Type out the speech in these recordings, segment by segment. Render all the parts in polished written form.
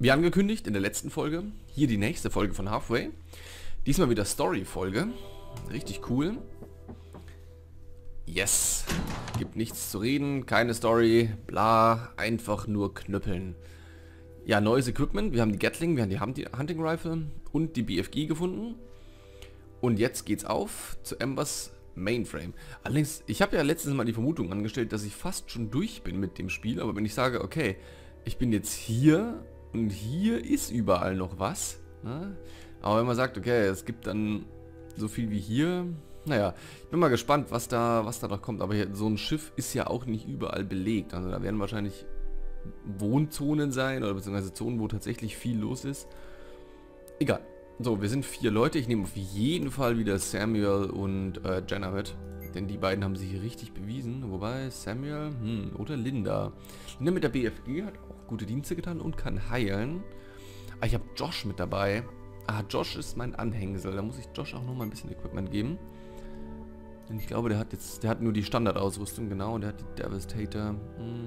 Wie angekündigt in der letzten Folge, hier die nächste Folge von Halfway. Diesmal wieder Story-Folge. Richtig cool. Yes. Gibt nichts zu reden, keine Story, bla, einfach nur knüppeln. Ja, neues Equipment. Wir haben die Gatling, wir haben die Hunting Rifle und die BFG gefunden. Und jetzt geht's auf zu Embers Mainframe. Allerdings, ich habe ja letztens mal die Vermutung angestellt, dass ich fast schon durch bin mit dem Spiel. Aber wenn ich sage, okay, ich bin jetzt hier und hier ist überall noch was. Ne? Aber wenn man sagt, okay, es gibt dann so viel wie hier. Naja, ich bin mal gespannt, was da noch kommt. Aber hier, so ein Schiff ist ja auch nicht überall belegt. Also da werden wahrscheinlich Wohnzonen sein oder beziehungsweise Zonen, wo tatsächlich viel los ist. Egal. So, wir sind 4 Leute. Ich nehme auf jeden Fall wieder Samuel und Jenna mit. Denn die beiden haben sich hier richtig bewiesen. Wobei Samuel oder Linda. Linda mit der BFG hat auch gute Dienste getan und kann heilen. Ah, ich habe Josh mit dabei. Ah, Josh ist mein Anhängsel. Da muss ich Josh auch noch mal ein bisschen Equipment geben. Denn ich glaube, der hat nur die Standardausrüstung, genau. Und der hat die Devastator.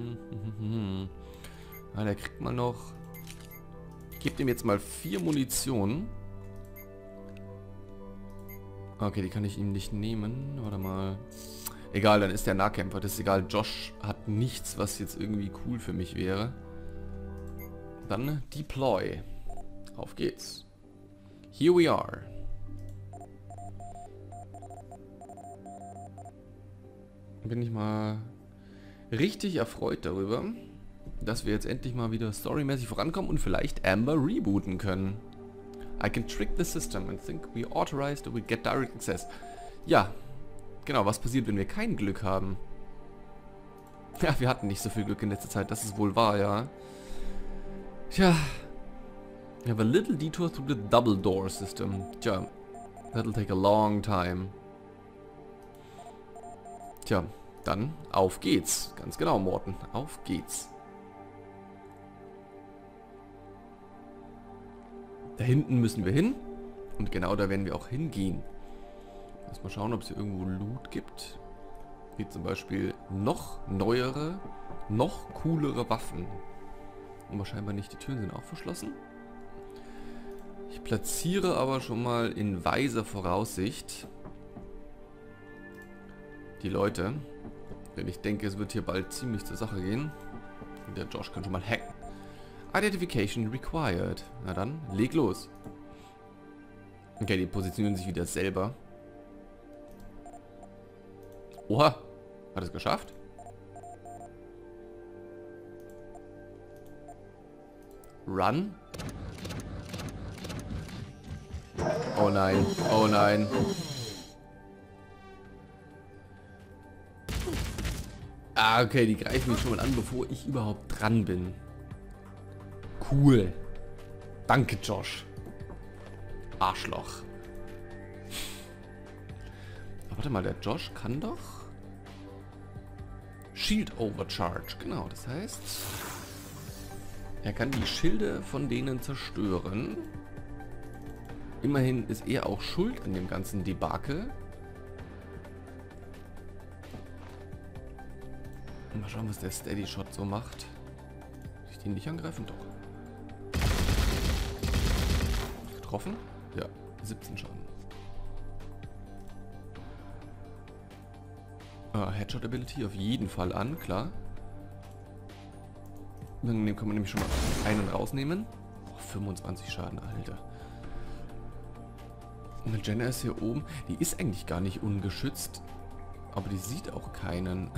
Ah, der kriegt mal noch. Ich gebe dem jetzt mal 4 Munition. Okay, die kann ich ihm nicht nehmen. Warte mal. Egal, dann ist der Nahkämpfer. Das ist egal. Josh hat nichts, was jetzt irgendwie cool für mich wäre. Dann Deploy. Auf geht's. Here we are. Bin ich mal richtig erfreut darüber, dass wir jetzt endlich mal wieder storymäßig vorankommen und vielleicht Amber rebooten können. I can trick the system and think we authorized we get direct access. Ja, genau, was passiert, wenn wir kein Glück haben? Ja, wir hatten nicht so viel Glück in letzter Zeit, das ist wohl wahr, ja. Tja. We have a little detour through the double door system. Tja, that'll take a long time. Tja, dann auf geht's. Ganz genau, Morten. Auf geht's. Da hinten müssen wir hin. Und genau da werden wir auch hingehen. Lass mal schauen, ob es hier irgendwo Loot gibt. Wie zum Beispiel noch neuere, noch coolere Waffen. Aber scheinbar nicht. Die Türen sind auch verschlossen. Ich platziere aber schon mal in weiser Voraussicht die Leute. Denn ich denke, es wird hier bald ziemlich zur Sache gehen. Und der Josh kann schon mal hacken. Identification required. Na dann, leg los. Okay, die positionieren sich wieder selber. Oha, hat es geschafft? Run. Oh nein, oh nein. Ah, okay, die greifen mich schon mal an, bevor ich überhaupt dran bin. Cool. Danke, Josh. Arschloch. Aber warte mal, der Josh kann doch Shield Overcharge. Genau, das heißt, er kann die Schilde von denen zerstören. Immerhin ist er auch schuld an dem ganzen Debakel. Mal schauen, was der Steady Shot so macht. Kann ich den nicht angreifen? Doch. Getroffen? Ja, 17 Schaden. Headshot Ability auf jeden Fall an, klar. Dann kann man nämlich schon mal einen rausnehmen. Oh, 25 Schaden, Alter. Und Jenna ist hier oben. Die ist eigentlich gar nicht ungeschützt. Aber die sieht auch keinen.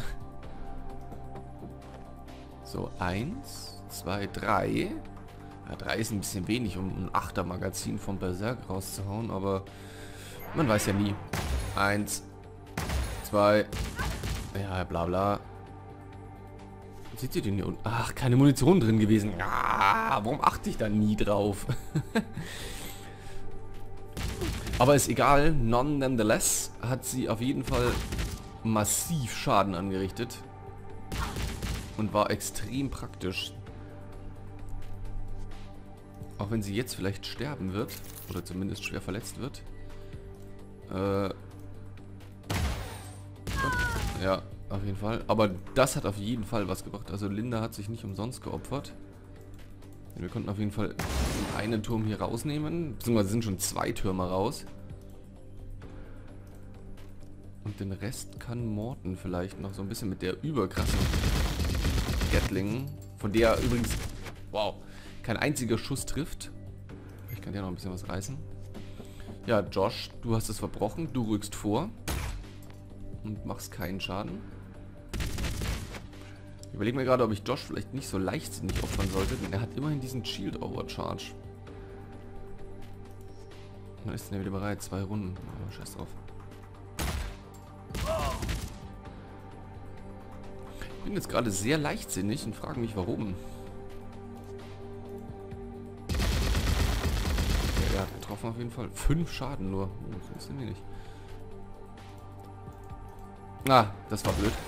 So, 1, 2, 3. Ja, 3 ist ein bisschen wenig, um ein 8er Magazin vom Berserk rauszuhauen, aber man weiß ja nie. 1, 2, ja, bla bla. Sieht ihr den hier unten? Ach, keine Munition drin gewesen. Ja, warum achte ich da nie drauf? Aber ist egal, nonetheless hat sie auf jeden Fall massiv Schaden angerichtet. Und war extrem praktisch. Auch wenn sie jetzt vielleicht sterben wird. Oder zumindest schwer verletzt wird. Ja, auf jeden Fall. Aber das hat auf jeden Fall was gebracht. Also Linda hat sich nicht umsonst geopfert. Wir konnten auf jeden Fall einen Turm hier rausnehmen. Beziehungsweise sind schon 2 Türme raus. Und den Rest kann Morten vielleicht noch so ein bisschen mit der überkrassen Gatling. Von der übrigens, wow, kein einziger Schuss trifft. Ich kann ja noch ein bisschen was reißen. Ja, Josh, du hast es verbrochen. Du rückst vor. Und machst keinen Schaden. Ich überlege mir gerade, ob ich Josh vielleicht nicht so leichtsinnig opfern sollte, denn er hat immerhin diesen Shield Overcharge. Dann ist er wieder bereit. 2 Runden. Oh, scheiß drauf. Ich bin jetzt gerade sehr leichtsinnig und frage mich, warum. Okay, er hat getroffen auf jeden Fall. 5 Schaden nur. Oh, das ist ein bisschen wenig. Ah, das war blöd.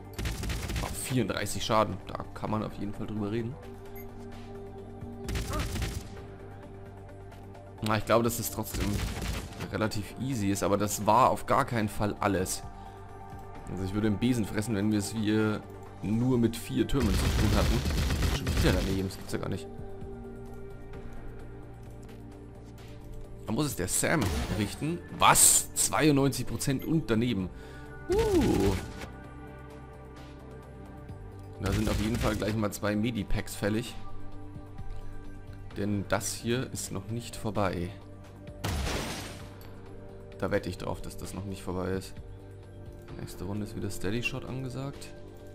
34 Schaden. Da kann man auf jeden Fall drüber reden. Na, ich glaube, dass es trotzdem relativ easy ist, aber das war auf gar keinen Fall alles. Also ich würde den Besen fressen, wenn wir es hier nur mit 4 Türmen zu tun hatten. Schon wieder daneben, das gibt's ja gar nicht. Da muss es der Sam richten. Was? 92% und daneben. Da sind auf jeden Fall gleich mal 2 Medipacks fällig. Denn das hier ist noch nicht vorbei. Da wette ich drauf, dass das noch nicht vorbei ist. Nächste Runde ist wieder Steady Shot angesagt.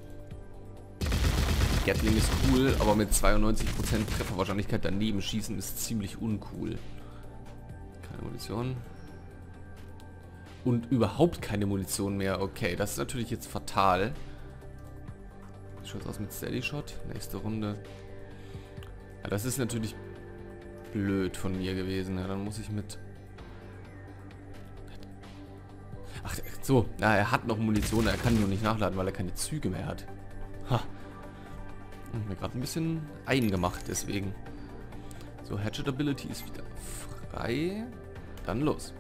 Gatling ist cool, aber mit 92% Trefferwahrscheinlichkeit daneben schießen ist ziemlich uncool. Keine Munition. Und überhaupt keine Munition mehr. Okay, das ist natürlich jetzt fatal. Wie schaut es aus mit Steady Shot? Nächste Runde. Ja, das ist natürlich blöd von mir gewesen. Ja, dann muss ich mit... Ach, so. Ja, er hat noch Munition. Er kann nur nicht nachladen, weil er keine Züge mehr hat. Ha. Und mir gerade ein bisschen eingemacht, deswegen. So, Hatchet Ability ist wieder frei. Dann los.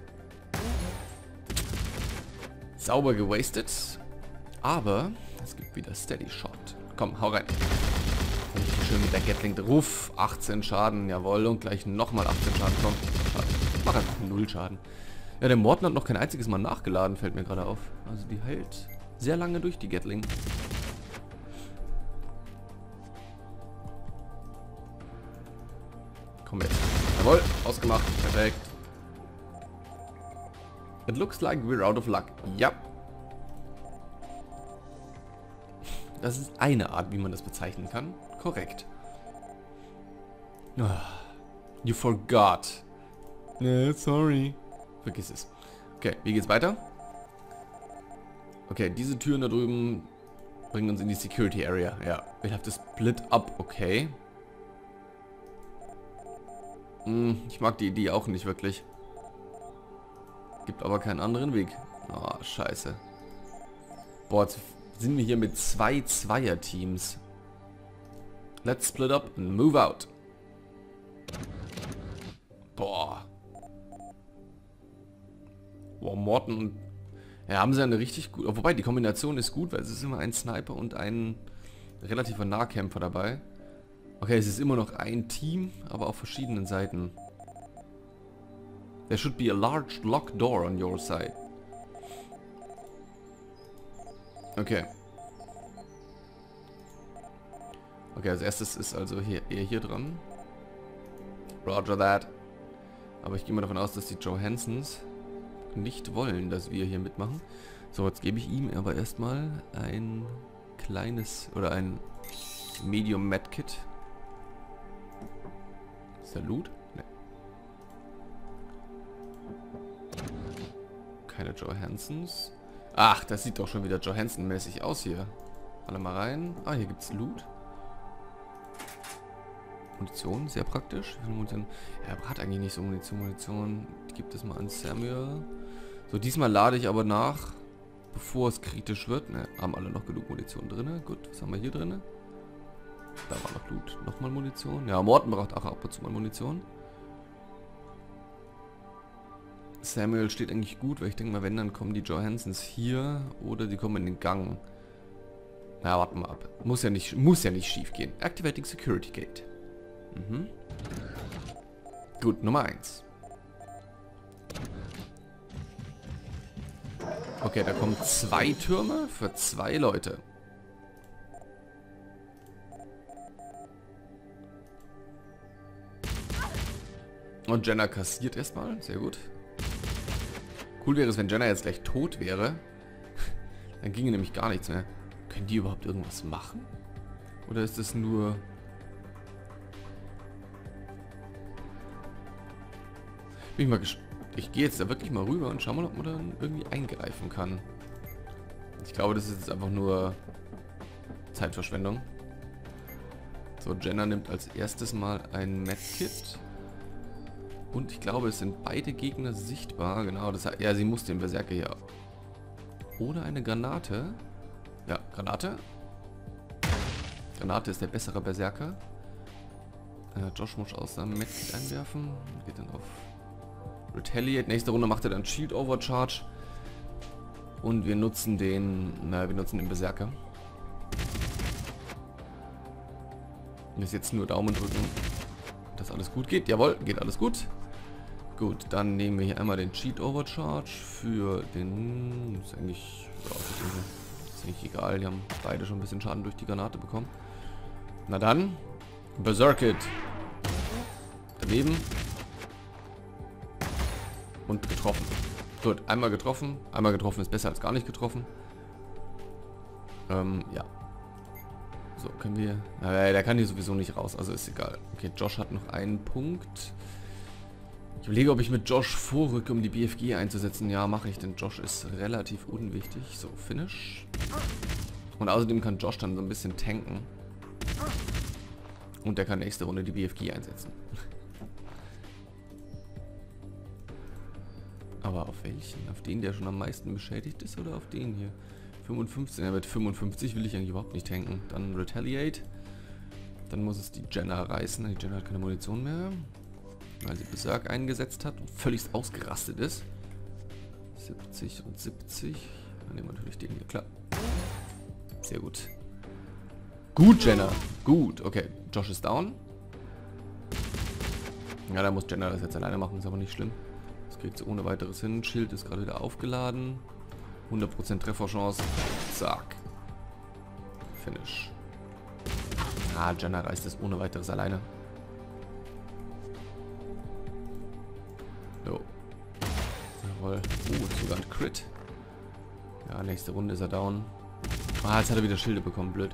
Sauber gewastet. Aber es gibt wieder Steady Shot. Komm, hau rein. Richtig schön mit der Gatling drauf. 18 Schaden, jawohl. Und gleich nochmal 18 Schaden. Komm, Schaden. Mach einfach 0 Schaden. Ja, der Morten hat noch kein einziges Mal nachgeladen, fällt mir gerade auf. Also die hält sehr lange durch, die Gatling. Komm jetzt. Jawohl, ausgemacht. Perfekt. It looks like we're out of luck. Ja. Das ist eine Art, wie man das bezeichnen kann. Korrekt. You forgot. Sorry. Vergiss es. Okay, wie geht's weiter? Okay, diese Türen da drüben bringen uns in die Security Area. Ja, we'll have to split up. Okay. Ich mag die Idee auch nicht wirklich. Gibt aber keinen anderen Weg. Oh, scheiße. Boah, jetzt sind wir hier mit 2 Zweier-Teams. Let's split up and move out. Boah. Boah, Morten und... Ja, haben sie eine richtig gut... Wobei, die Kombination ist gut, weil es ist immer ein Sniper und ein relativer Nahkämpfer dabei. Okay, es ist immer noch ein Team, aber auf verschiedenen Seiten. There should be a large locked door on your side. Okay. Okay, als erstes ist also hier eher hier dran. Roger that. Aber ich gehe mal davon aus, dass die Johansons nicht wollen, dass wir hier mitmachen. So, jetzt gebe ich ihm aber erstmal ein kleines oder ein Medium Medkit. Ist der Loot? Ne. Keine Johansons. Ach, das sieht doch schon wieder Johansson-mäßig aus hier. Alle mal rein. Ah, hier gibt's Loot. Munition, sehr praktisch. Munition. Ja, er hat eigentlich nicht so Munition. Die gibt es mal an Samuel. So, diesmal lade ich aber nach, bevor es kritisch wird. Ne, haben alle noch genug Munition drin. Gut, was haben wir hier drin? Da war noch Loot. Nochmal Munition. Ja, Morten braucht auch ab und zu mal Munition. Samuel steht eigentlich gut, weil ich denke mal, wenn, dann kommen die Johansons hier oder die kommen in den Gang. Na, warten wir ab. Muss ja nicht schief gehen. Activating Security Gate. Mhm. Gut, Nummer 1. Okay, da kommen 2 Türme für 2 Leute. Und Jenna kassiert erstmal. Sehr gut. Cool wäre es, wenn Jenna jetzt gleich tot wäre. Dann ginge nämlich gar nichts mehr. Können die überhaupt irgendwas machen? Oder ist es nur... Bin ich mal ich gehe jetzt da wirklich mal rüber und schau mal, ob man dann irgendwie eingreifen kann. Ich glaube, das ist jetzt einfach nur Zeitverschwendung. So, Jenna nimmt als erstes mal ein Medkit. Und ich glaube, es sind beide Gegner sichtbar. Genau, das heißt, ja, sie muss den Berserker hier. Oder eine Granate. Ja, Granate. Granate ist der bessere Berserker. Josh muss aus seinem Medkit einwerfen. Geht dann auf Retaliate. Nächste Runde macht er dann Shield Overcharge. Und wir nutzen den, wir nutzen den Berserker. Und ist jetzt nur Daumen drücken, dass alles gut geht. Jawohl, geht alles gut. Gut, dann nehmen wir hier einmal den Cheat Overcharge für den... Ist eigentlich egal, die haben beide schon ein bisschen Schaden durch die Granate bekommen. Na dann, Berserk It. Daneben. Und getroffen. Gut, einmal getroffen. Einmal getroffen ist besser als gar nicht getroffen. Ja. So, können wir... der kann hier sowieso nicht raus, also ist egal. Okay, Josh hat noch einen Punkt. Ich überlege, ob ich mit Josh vorrücke, um die BFG einzusetzen. Ja, mache ich, denn Josh ist relativ unwichtig. So, Finish. Und außerdem kann Josh dann so ein bisschen tanken. Und der kann nächste Runde die BFG einsetzen. Aber auf welchen? Auf den, der schon am meisten beschädigt ist, oder auf den hier? 55. Ja, mit 55 will ich eigentlich überhaupt nicht tanken. Dann Retaliate. Dann muss es die Jenna reißen. Die Jenna hat keine Munition mehr. Weil sie Berserk eingesetzt hat und völlig ausgerastet ist. 70 und 70. Dann nehmen wir natürlich den hier, klar. Sehr gut. Gut, Jenna. Gut, okay. Josh ist down. Ja, da muss Jenna das jetzt alleine machen, ist aber nicht schlimm. Das kriegt sie ohne weiteres hin. Schild ist gerade wieder aufgeladen. 100% Trefferchance. Zack. Finish. Ah, Jenna reißt es ohne weiteres alleine. So. Jawohl. Sogar ein Crit. Ja, nächste Runde ist er down. Ah, jetzt hat er wieder Schilde bekommen. Blöd.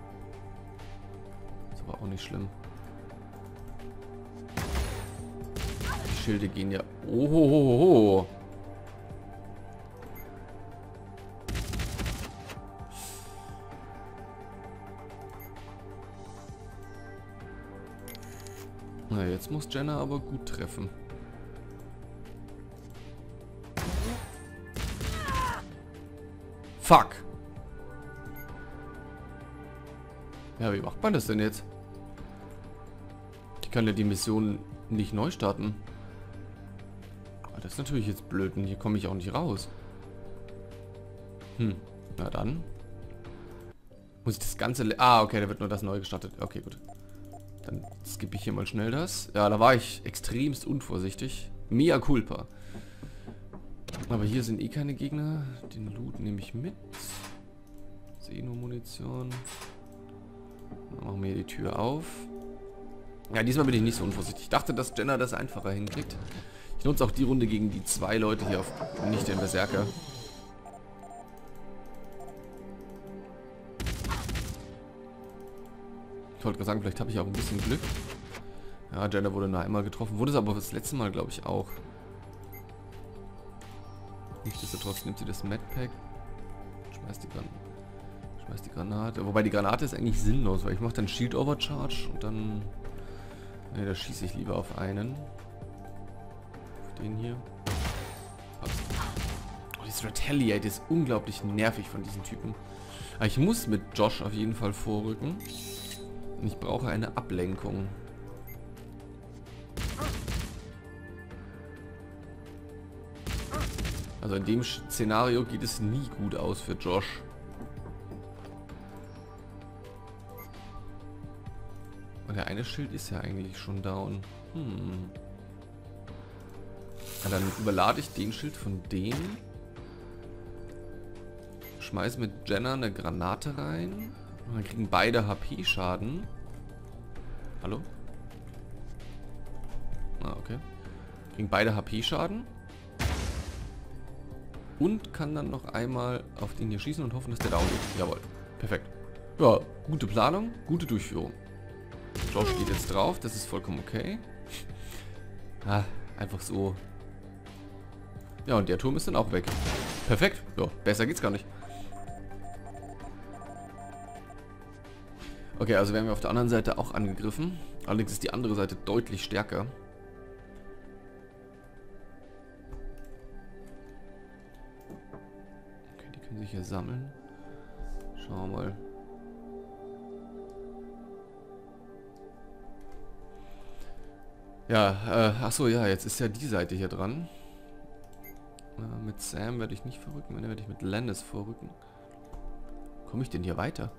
Ist aber auch nicht schlimm. Die Schilde gehen ja... Ohohoho. Na, jetzt muss Jenna aber gut treffen. Fuck. Ja, wie macht man das denn jetzt? Ich kann ja die Mission nicht neu starten. Aber das ist natürlich jetzt blöd und hier komme ich auch nicht raus. Na dann. Muss ich das Ganze... Ah, okay, da wird nur das neu gestartet. Okay, gut. Dann skippe ich hier mal schnell das. Ja, da war ich extremst unvorsichtig. Mea culpa. Aber hier sind eh keine Gegner. Den Loot nehme ich mit. Sehe nur Munition. Dann machen wir hier die Tür auf. Ja, diesmal bin ich nicht so unvorsichtig. Ich dachte, dass Jenna das einfacher hinkriegt. Ich nutze auch die Runde gegen die 2 Leute hier auf nicht den Berserker. Ich wollte gerade sagen, vielleicht habe ich auch ein bisschen Glück. Ja, Jenna wurde nur einmal getroffen. Wurde es aber das letzte Mal, glaube ich, auch. Nichtsdestotrotz nimmt sie das Medpack. Schmeißt die Granate. Wobei die Granate ist eigentlich sinnlos, weil ich mache dann Shield Overcharge und dann... Ne, da schieße ich lieber auf einen. Auf den hier. Passt. Oh, dieses Retaliate ist unglaublich nervig von diesen Typen. Aber ich muss mit Josh auf jeden Fall vorrücken. Und ich brauche eine Ablenkung. Also in dem Szenario geht es nie gut aus für Josh. Und ja, der eine Schild ist ja eigentlich schon down. Ja, dann überlade ich den Schild von denen. Schmeiß mit Jenna eine Granate rein. Und dann kriegen beide HP-Schaden. Hallo? Ah, okay. Kriegen beide HP-Schaden. Und kann dann noch einmal auf den hier schießen und hoffen, dass der down geht. Jawohl. Perfekt. Ja, gute Planung, gute Durchführung. Josh geht jetzt drauf, das ist vollkommen okay. Ah, einfach so. Ja, und der Turm ist dann auch weg. Perfekt. Ja, besser geht's gar nicht. Okay, also werden wir auf der anderen Seite auch angegriffen. Allerdings ist die andere Seite deutlich stärker. Okay, die können sich hier sammeln. Schauen wir mal. Ja, achso, ja, jetzt ist ja die Seite hier dran. Mit Sam werde ich nicht verrücken, wenn werde ich mit Landis vorrücken. Komme ich denn hier weiter?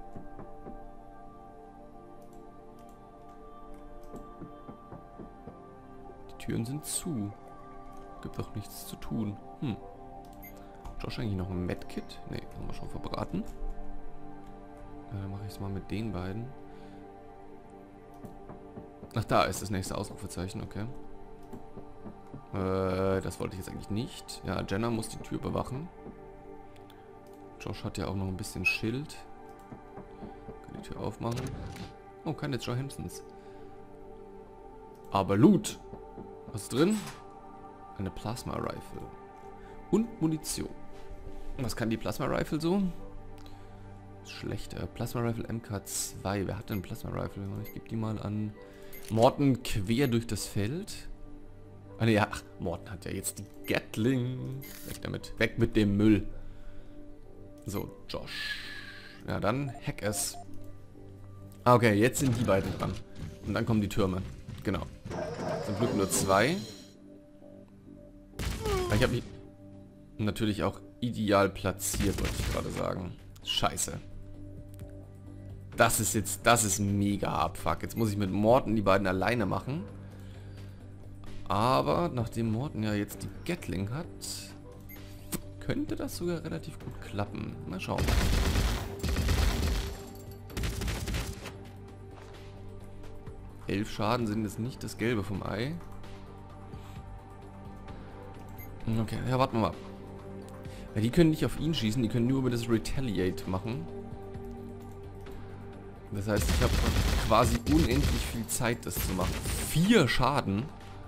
Die Türen sind zu. Gibt doch nichts zu tun. Josh eigentlich noch ein Medkit? Ne, haben wir schon verbraten. Dann mache ich es mal mit den beiden. Ach, da ist das nächste Ausrufezeichen, okay. Das wollte ich jetzt eigentlich nicht. Ja, Jenna muss die Tür bewachen. Josh hat ja auch noch ein bisschen Schild. Kann die Tür aufmachen. Oh, keine Johansons. Aber Loot. Was ist drin? Eine Plasma Rifle. Und Munition. Was kann die Plasma Rifle so? Schlechter. Plasma Rifle MK2. Wer hat denn Plasma Rifle? Ich gebe die mal an Morten quer durch das Feld. Ah ne, ja, ach, Morten hat ja jetzt die Gatling. Weg damit. Weg mit dem Müll. So, Josh. Ja, dann hack es. Ah, okay, jetzt sind die beiden dran. Und dann kommen die Türme. Genau. Zum Glück nur 2. Ich habe mich natürlich auch ideal platziert, wollte ich gerade sagen. Scheiße. Das ist mega abfuck. Jetzt muss ich mit Morten die beiden alleine machen. Aber nachdem Morten ja jetzt die Gatling hat, könnte das sogar relativ gut klappen. Mal schauen. Elf Schaden sind jetzt nicht das Gelbe vom Ei. Okay, ja, warten wir mal. Ja, die können nicht auf ihn schießen, die können nur über das Retaliate machen. Das heißt, ich habe quasi unendlich viel Zeit, das zu machen. 4 Schaden.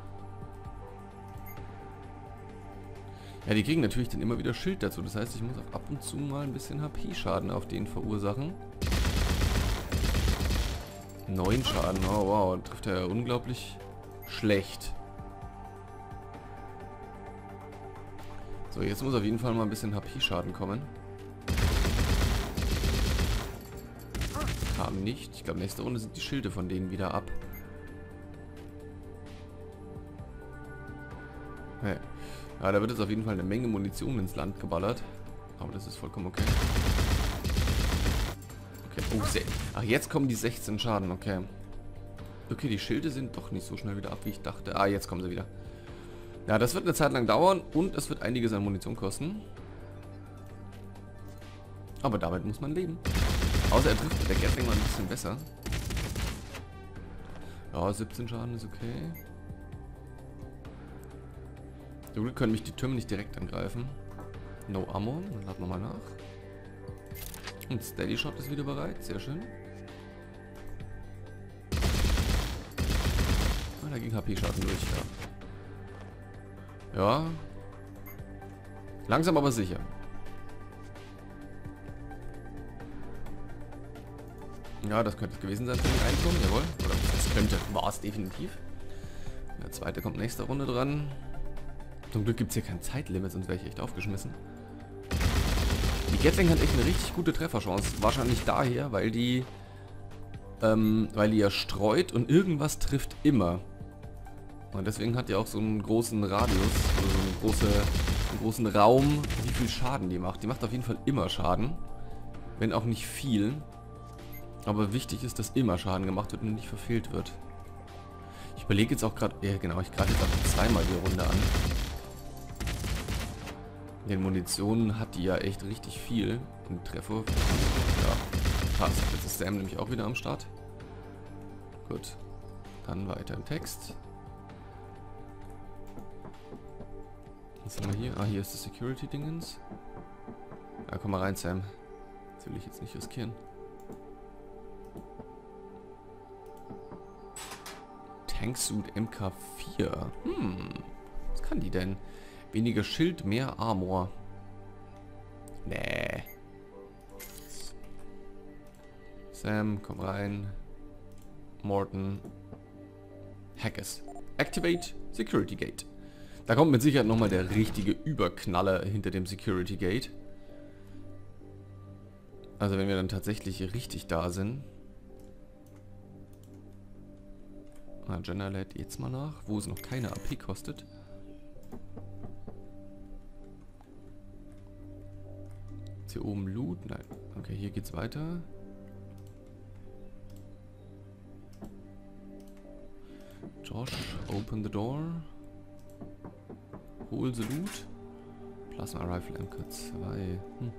Ja, die kriegen natürlich dann immer wieder Schild dazu. Das heißt, ich muss auch ab und zu mal ein bisschen HP-Schaden auf den verursachen. 9 Schaden. Oh, wow. Trifft er ja unglaublich schlecht. So, jetzt muss auf jeden Fall mal ein bisschen HP-Schaden kommen. Kam nicht. Ich glaube, nächste Runde sind die Schilde von denen wieder ab. Hey. Ja, da wird jetzt auf jeden Fall eine Menge Munition ins Land geballert. Aber das ist vollkommen okay. Okay, oh, ach, jetzt kommen die 16 Schaden, okay. Okay, die Schilde sind doch nicht so schnell wieder ab, wie ich dachte. Ah, jetzt kommen sie wieder. Ja, das wird eine Zeit lang dauern und es wird einiges an Munition kosten. Aber damit muss man leben. Außer er trifft mit der Gatling mal ein bisschen besser. Ja, 17 Schaden ist okay. So gut können mich die Türme nicht direkt angreifen. No Ammo, dann laden wir mal nach. Und Steady Shot ist wieder bereit, sehr schön. Ah, da ging HP-Schaden durch, ja. Ja. Langsam aber sicher. Ja, das könnte es gewesen sein für den Einkommen, jawohl. Oder das könnte, war es definitiv. Der zweite kommt nächste Runde dran. Zum Glück gibt es hier kein Zeitlimit, sonst wäre ich echt aufgeschmissen. Die Gatling hat echt eine richtig gute Trefferchance. Wahrscheinlich daher, weil die ja streut und irgendwas trifft immer. Und deswegen hat die auch so einen großen Radius, also einen großen Raum, wie viel Schaden die macht. Die macht auf jeden Fall immer Schaden. Wenn auch nicht viel. Aber wichtig ist, dass immer Schaden gemacht wird und nicht verfehlt wird. Ich überlege jetzt auch gerade... Ja genau, ich greife jetzt auch zweimal die Runde an. Den Munition hat die ja echt richtig viel. Und Treffer... Ja, passt. Jetzt ist Sam nämlich auch wieder am Start. Gut. Dann weiter im Text. Was haben wir hier? Ah, hier ist das Security-Dingens. Ja, komm mal rein, Sam. Das will ich jetzt nicht riskieren. Tanksuit MK4. Was kann die denn? Weniger Schild, mehr Armor. Nee. Sam, komm rein. Morton. Hack es. Activate Security Gate. Da kommt mit Sicherheit nochmal der richtige Überknaller hinter dem Security Gate. Also wenn wir dann tatsächlich richtig da sind. Ah, Jenna lädt jetzt mal nach, wo es noch keine AP kostet. Ist hier oben Loot? Nein. Okay, hier geht's weiter. Josh, open the door. Hol the loot. Plasma Rifle MK2.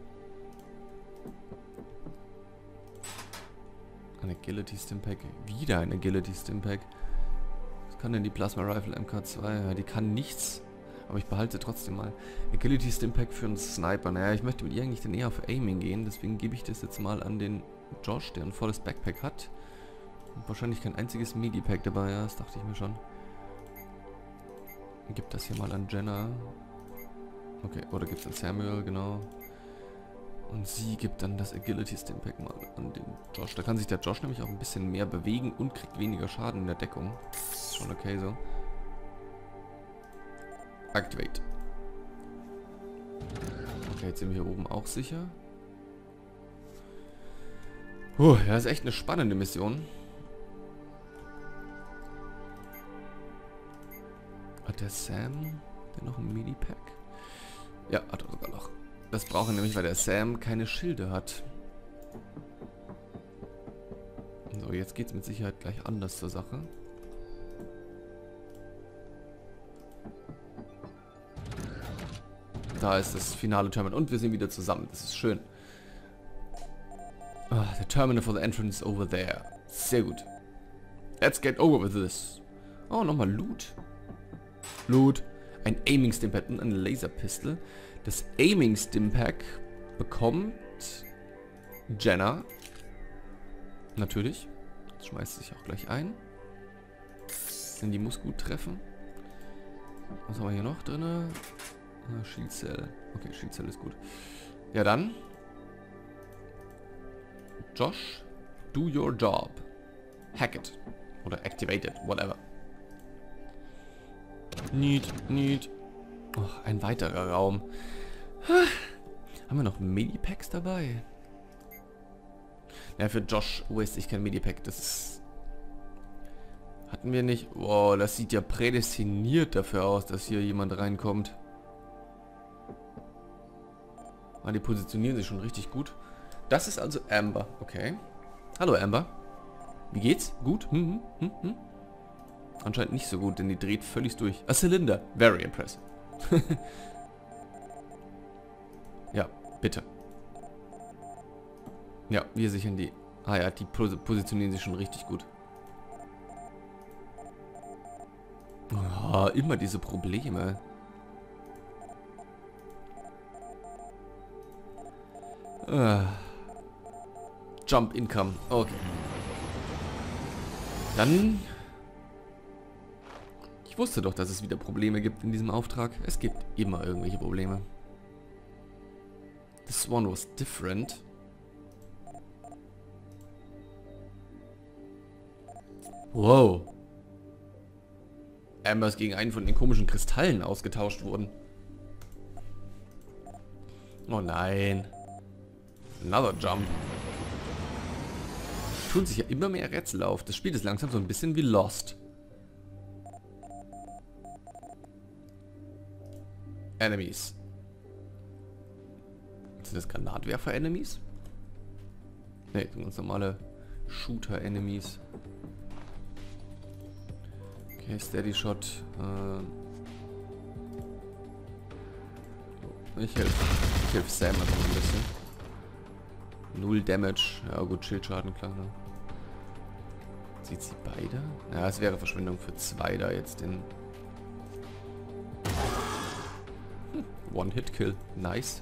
Ein Agility Stimpack. Wieder ein Agility Stimpack. Was kann denn die Plasma Rifle MK2? Ja, die kann nichts. Aber ich behalte trotzdem mal. Agility Stimpack für einen Sniper. Naja, ich möchte mit ihr eigentlich dann eher auf Aiming gehen. Deswegen gebe ich das jetzt mal an den Josh, der ein volles Backpack hat. Und wahrscheinlich kein einziges Medipack dabei. Ja, das dachte ich mir schon. Gib das hier mal an Jenna. Okay, oder gibt es an Samuel, genau. Und sie gibt dann das Agility Stimpack mal an den Josh. Da kann sich der Josh nämlich auch ein bisschen mehr bewegen und kriegt weniger Schaden in der Deckung. Das ist schon okay so. Activate. Okay, jetzt sind wir hier oben auch sicher. Ja, ist echt eine spannende Mission. Hat der Sam denn noch ein Medipack? Ja, hat er sogar noch. Das braucht er nämlich, weil der Sam keine Schilde hat. So, jetzt geht es mit Sicherheit gleich anders zur Sache. Da ist das finale Terminal und wir sind wieder zusammen. Das ist schön. The terminal for the entrance over there. Sehr gut. Let's get over with this. Oh, nochmal Loot. Loot. Ein Aiming Stimpack und eine Laserpistole. Das Aiming Stimpack bekommt Jenna. Natürlich. Das schmeißt sich auch gleich ein. Denn die muss gut treffen. Was haben wir hier noch drin? Shield Cell. Okay, Shield Cell ist gut. Ja dann. Josh, do your job. Hack it. Oder activate it. Whatever. Need. Oh, ein weiterer Raum. Haben wir noch Medipacks dabei? Ja, für Josh waste ich kein Medipack. Das ist... Hatten wir nicht... Wow, das sieht ja prädestiniert dafür aus, dass hier jemand reinkommt. Ah, die positionieren sich schon richtig gut. Das ist also Amber. Okay. Hallo Amber. Wie geht's? Gut? Anscheinend nicht so gut, denn die dreht völlig durch. A Cylinder. Very impressive. Ja, bitte. Ja, wir sichern die. Ah ja, die positionieren sich schon richtig gut. Oh, immer diese Probleme. Jump Income. Okay. Dann... Ich wusste doch, dass es wieder Probleme gibt in diesem Auftrag. Es gibt immer irgendwelche Probleme. This one was different. Wow. Amber ist gegen einen von den komischen Kristallen ausgetauscht worden. Oh nein. Another Jump. Tun sich ja immer mehr Rätsel auf. Das Spiel ist langsam so ein bisschen wie Lost. Enemies. Sind das Granatwerfer-Enemies? Ne, sind ganz normale Shooter-Enemies. Okay, Steady Shot. Ich helfe Sam einfach ein bisschen. 0 Damage. Ja gut, Schildschaden, klar. Ne? Sieht sie beide? Ja, es wäre Verschwendung für 2 da jetzt den... One-Hit-Kill. Nice.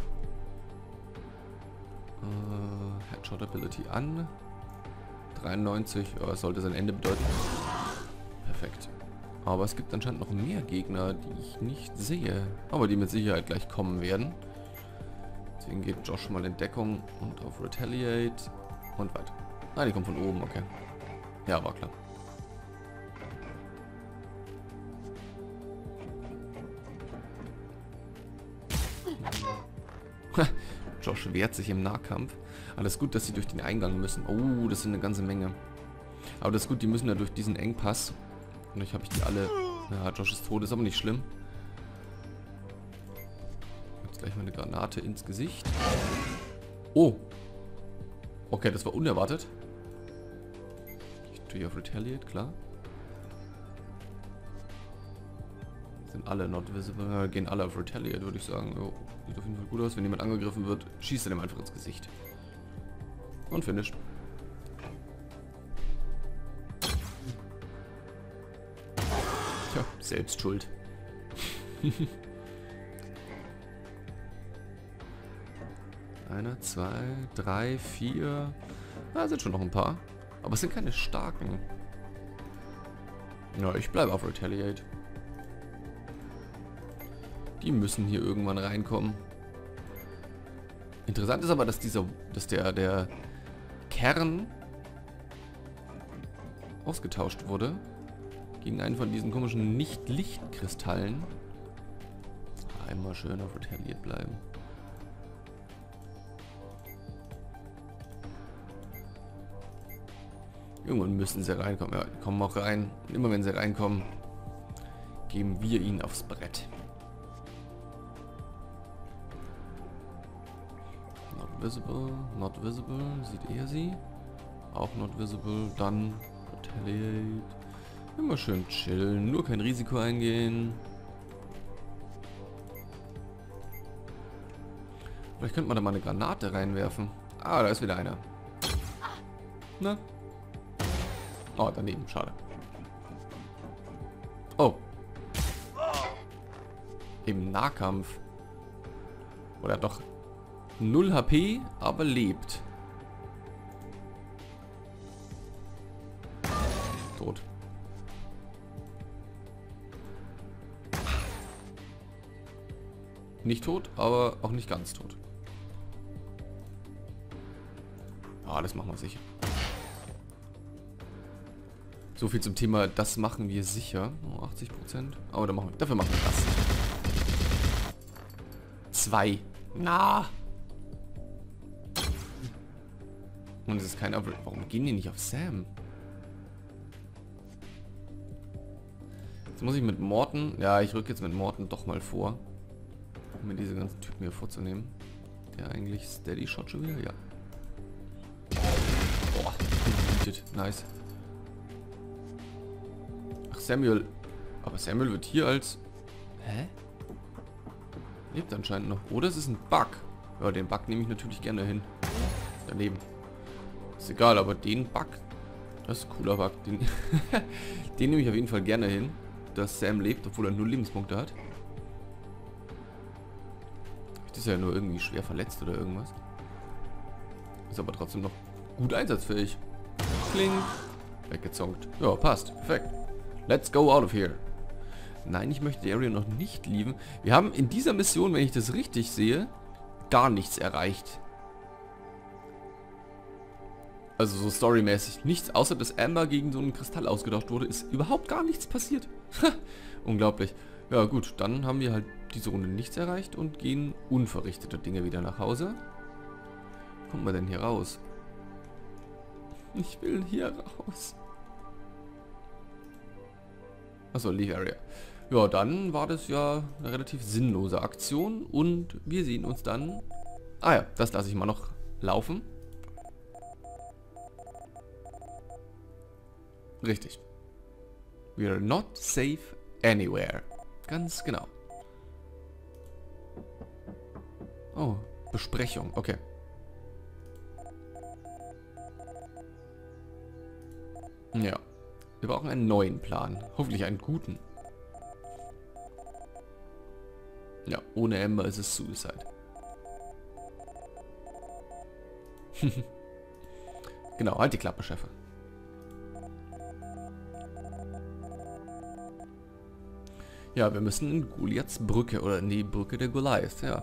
Headshot Ability an. 93. Oh, sollte sein Ende bedeuten. Perfekt. Aber es gibt anscheinend noch mehr Gegner, die ich nicht sehe. Aber die mit Sicherheit gleich kommen werden. Deswegen geht Josh mal in Deckung und auf Retaliate. Und weiter. Ah, die kommen von oben, okay. Ja, war klar. Josh wehrt sich im Nahkampf. Alles gut, dass sie durch den Eingang müssen. Oh, das sind eine ganze Menge. Aber das ist gut, die müssen ja durch diesen Engpass. Und ich habe die alle... Ja, Josh ist tot, ist aber nicht schlimm. Jetzt gleich mal eine Granate ins Gesicht. Oh. Okay, das war unerwartet. Ich tue auf Retaliate, klar. Sind alle not visible. Gehen alle auf Retaliate, würde ich sagen. Jo, sieht auf jeden Fall gut aus. Wenn jemand angegriffen wird, schießt er dem einfach ins Gesicht. Und finished. Tja, selbst schuld. Einer, 2, 3, 4. Da sind schon noch ein paar. Aber es sind keine starken. Ja, ich bleibe auf Retaliate. Die müssen hier irgendwann reinkommen. Interessant ist aber, dass der Kern ausgetauscht wurde gegen einen von diesen komischen Nicht-Licht-Kristallen. Einmal schön auf Retaliate bleiben. Irgendwann müssen sie reinkommen. Ja, die kommen auch rein. Und immer wenn sie reinkommen, geben wir ihnen aufs Brett. Not visible, not visible. Sieht er sie? Auch not visible. Dann Retaliate. Immer schön chillen, nur kein Risiko eingehen. Vielleicht könnte man da mal eine Granate reinwerfen. Ah, da ist wieder einer. Na? Oh, daneben, schade. Oh. Im Nahkampf. Oder doch 0 HP, aber lebt. Tot. Nicht tot, aber auch nicht ganz tot. Ah, das machen wir sicher. So viel zum Thema, das machen wir sicher. Oh, 80%. Aber dafür machen wir das. 2. Na. Und es ist kein Average. Warum gehen die nicht auf Sam? Jetzt muss ich mit Morten... Ja, ich rücke jetzt mit Morten doch mal vor. Um mir diese ganzen Typen hier vorzunehmen. Der eigentlich Steady Shot schon wieder? Ja. Boah. Nice. Ach, Samuel. Aber Samuel wird hier als... Hä? Lebt anscheinend noch. Oder es ist ein Bug. Ja, den Bug nehme ich natürlich gerne hin. Daneben. Ist egal, aber den Bug... Das ist ein cooler Bug. Den, den nehme ich auf jeden Fall gerne hin. Dass Sam lebt, obwohl er 0 Lebenspunkte hat. Ist ja nur irgendwie schwer verletzt oder irgendwas. Ist aber trotzdem noch gut einsatzfähig. Kling. Weggezonkt. Ja, passt. Perfekt. Let's go out of here. Nein, ich möchte die Area noch nicht lieben. Wir haben in dieser Mission, wenn ich das richtig sehe, gar nichts erreicht. Also so storymäßig nichts, außer dass Amber gegen so einen Kristall ausgetauscht wurde, ist überhaupt gar nichts passiert. Unglaublich. Ja gut, dann haben wir halt diese Runde nichts erreicht und gehen unverrichtete Dinge wieder nach Hause. Wie kommt man denn hier raus? Ich will hier raus. Achso, Leave Area. Ja, dann war das ja eine relativ sinnlose Aktion und wir sehen uns dann... Ah ja, das lasse ich mal noch laufen. Richtig. We're not safe anywhere. Ganz genau. Oh, Besprechung. Okay. Ja. Wir brauchen einen neuen Plan. Hoffentlich einen guten. Ja, ohne Amber ist es Suicide. Genau, halt die Klappe, Chefe. Ja, wir müssen in Goliaths Brücke oder in die Brücke der Goliath, ja.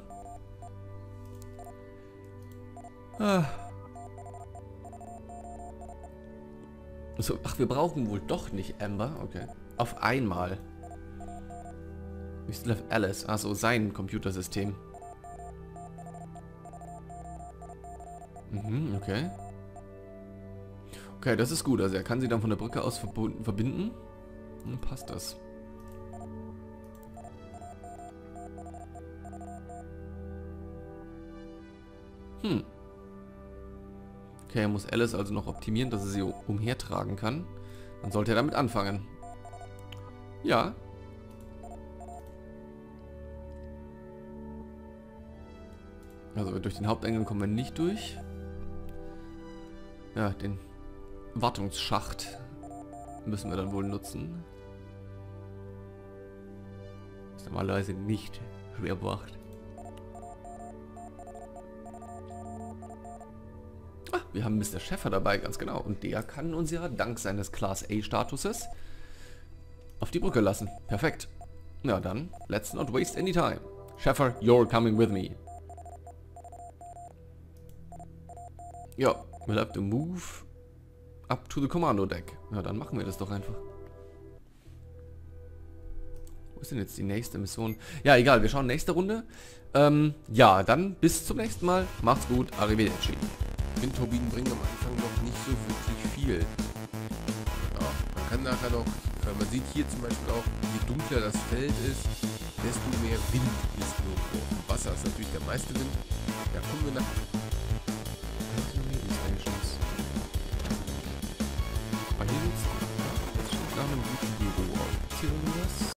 So, ach, wir brauchen wohl doch nicht Amber, okay. Auf einmal. We still have Alice, also sein Computersystem. Mhm, okay. Okay, das ist gut, also er kann sie dann von der Brücke aus verbinden. Dann passt das. Okay, er muss Alice also noch optimieren, dass er sie umhertragen kann. Dann sollte er damit anfangen. Ja. Also durch den Haupteingang kommen wir nicht durch. Ja, den Wartungsschacht müssen wir dann wohl nutzen. Ist normalerweise nicht schwer bewacht. Wir haben Mr. Schäfer dabei, ganz genau. Und der kann uns ja dank seines Class A Statuses auf die Brücke lassen. Perfekt. Na dann, let's not waste any time. Schäfer, you're coming with me. Ja, we'll have to move up to the commando deck. Ja, dann machen wir das doch einfach. Wo ist denn jetzt die nächste Mission? Ja, egal, wir schauen nächste Runde. Ja, dann bis zum nächsten Mal. Macht's gut, arrivederci. Windturbinen bringen am Anfang noch nicht so wirklich viel. Ja, man kann nachher noch, man sieht hier zum Beispiel auch, je dunkler das Feld ist, desto mehr Wind ist irgendwo. Im Wasser ist natürlich der meiste Wind. Ja, kommen wir nach... Aber hier sieht's nach einem guten